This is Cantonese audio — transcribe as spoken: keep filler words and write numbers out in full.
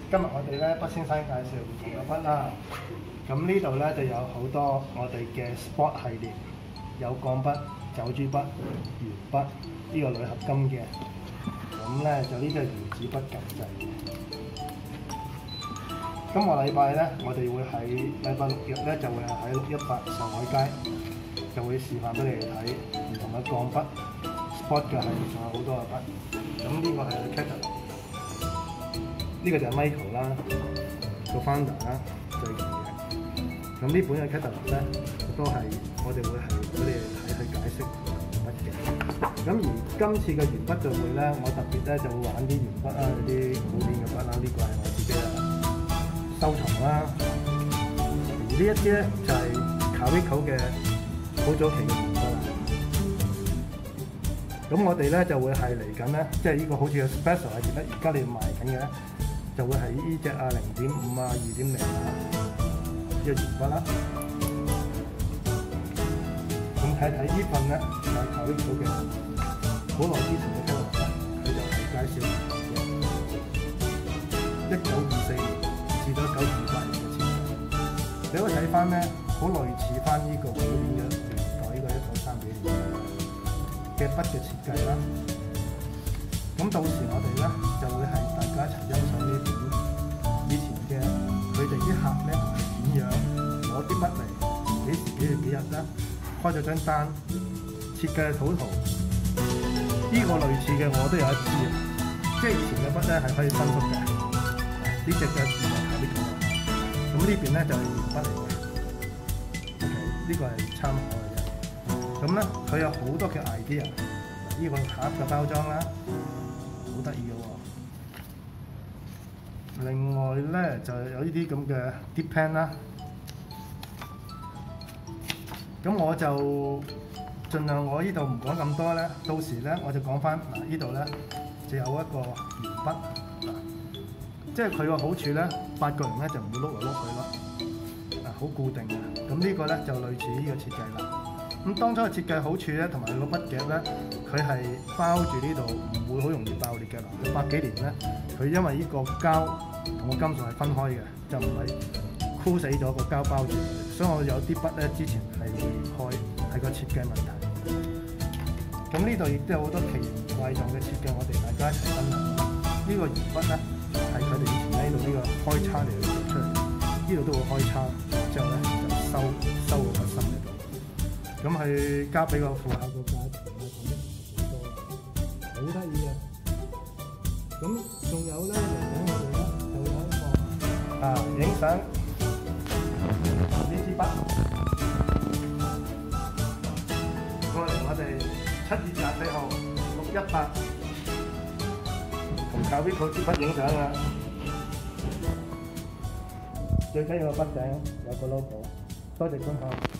今日我哋咧北先生介紹唔同嘅筆啦。咁呢度咧就有好多我哋嘅 Sport 系列，有鋼筆、酒珠筆、鉛筆，呢、這個鋁合金嘅。咁咧就呢個原子筆撳掣嘅。今個禮拜咧，我哋會喺禮拜六日咧就會係喺六一八上海街，就會示範俾你哋睇唔同嘅鋼筆 Sport 嘅系列，仲有好多嘅筆。咁呢個係 Catalog。呢個就係 Michael 啦，個 founder 啦，最勁嘅。咁呢本嘅 catalog 咧，都係我哋會係俾你哋睇去解釋乜嘅。咁而今次嘅鉛筆聚會咧，我特別咧就會玩啲鉛筆啦，有啲古典嘅筆啦，呢、這個係我自己嘅收藏啦。而呢一啲咧就係 Kaweco 嘅好早期嘅鉛筆啦。咁我哋咧就會係嚟緊咧，即係呢個好似嘅 special 係點咧？而家你賣緊嘅咧。就會係呢隻啊零點五啊二點零啊呢個鉛筆啦。咁睇睇呢份咧就係 Kaweco 嘅，好耐之前嘅 catalog 咧，佢就係介紹一九二四年至到一九二八年嘅設計。你可以睇翻咧，好類似翻呢個古典嘅年代，呢、這個一九三幾年嘅筆嘅設計啦。咁到時我哋咧就會係大家一齊欣賞呢本以前嘅佢哋啲客咧係點樣攞啲筆嚟幾時幾月幾日咧開咗張單設計嘅圖圖，呢、這個類似嘅我都有一支啊，即係以前嘅筆咧係可以伸縮嘅，呢隻嘅唔係Kaweco啊。咁呢邊咧就係鉛筆嚟嘅 ，OK 呢個係參考嘅啫。咁咧佢有好多嘅 idea， 呢個盒嘅包裝啦。好得意嘅喎！另外咧就有呢啲咁嘅 dip pen 啦。咁我就盡量我呢度唔講咁多咧，到時咧我就講翻嗱，呢度咧就有一個鉛筆嗱，即係佢個好處咧，八個人咧就唔會碌嚟碌去咯，啊好固定嘅。咁呢個咧就類似呢個設計啦。咁當初嘅設計好處咧，同埋個筆夾咧，佢係包住呢度，唔會好容易爆裂嘅啦。佢百幾年咧，佢因為呢個膠同個金屬係分開嘅，就唔係箍死咗個膠包住佢。所以我有啲筆咧之前係會開，係個設計問題。咁呢度亦都有好多奇形怪狀嘅設計，我哋大家一齊分享。呢個鉛筆咧係佢哋以前喺度呢個開叉嚟做出嚟，呢度都會開叉，之後咧就收收個筆芯喺度。咁佢交俾個副考個價錢啊，同啲好多，好得意嘅。咁仲有咧，嚟緊我哋咧就有一個啊影相呢支筆，過嚟我哋七月廿四號六一八同Kaweco支筆影相啊！最緊要個筆頂有個 logo，多謝觀看。